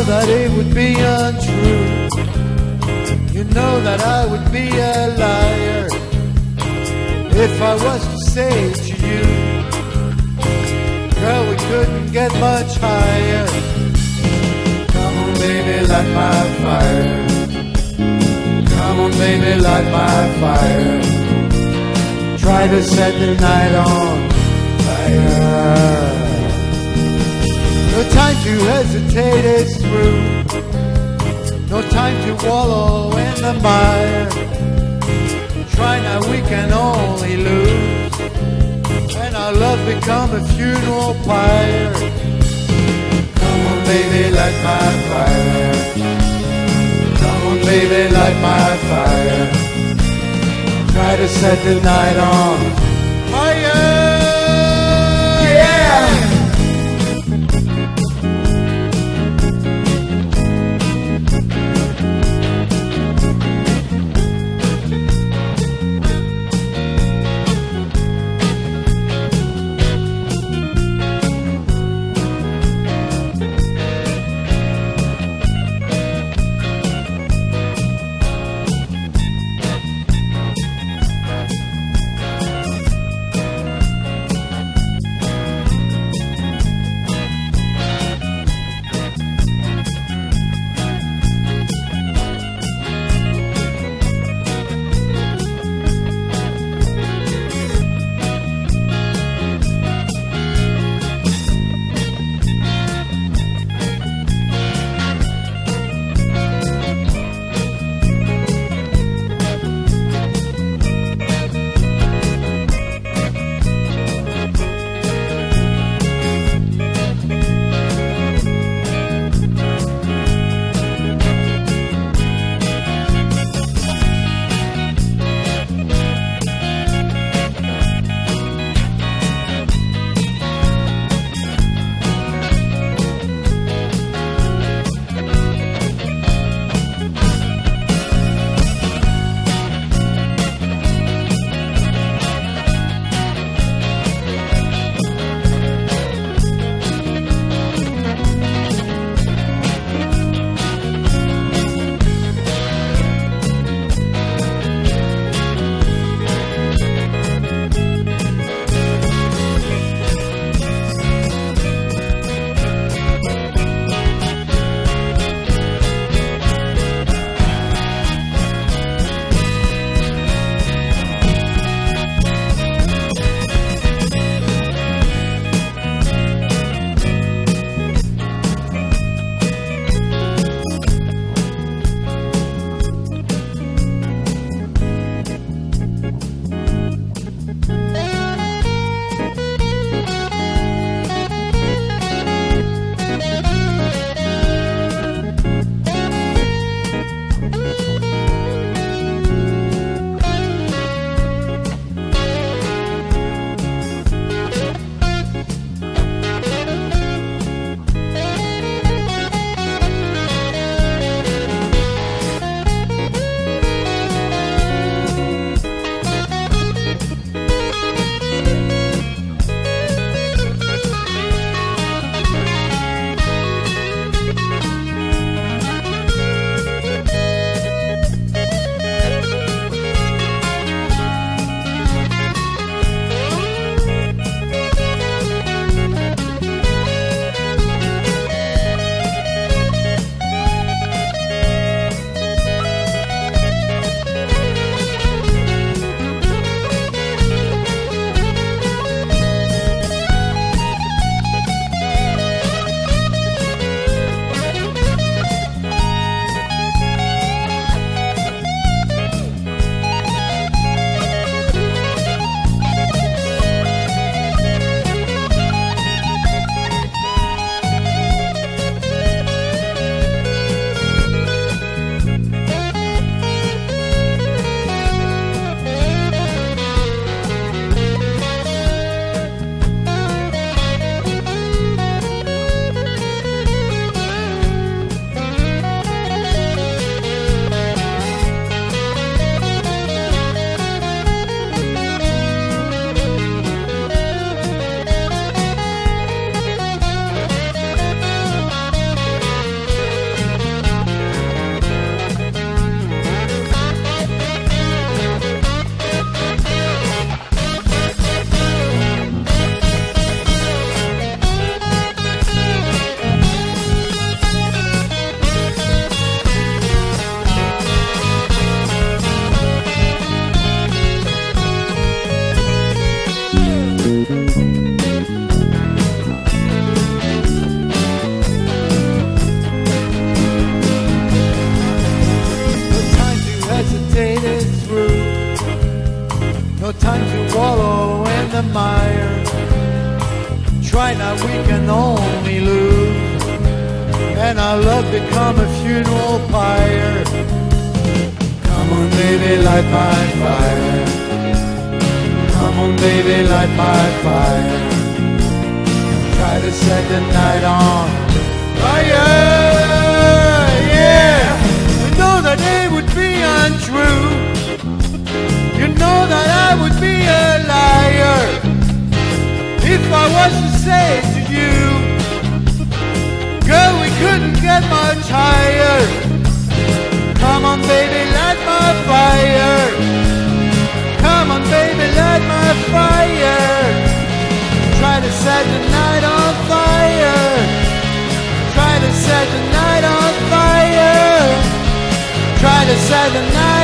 that it would be untrue. You know that I would be a liar if I was to say to you, girl, we couldn't get much higher. Come on, baby, light my fire. Come on, baby, light my fire. Try to set the night on fire. No time to hesitate, it's through. No time to wallow in the mire. Try now, we can only lose. When our love become a funeral pyre. Come on, baby, light my fire. Come on, baby, light my fire. Try to set the night on fire. Yeah! and our love become a funeral pyre. Come on, baby, light my fire. Come on, baby, light my fire. Try to set the night on fire. Yeah, you know that it would be untrue. You know that I would be a liar if I was to say to you, girl, we couldn't get much higher. Come on, baby, light my fire. Come on, baby, light my fire. Try to set the night on fire. Try to set the night on fire. Try to set the night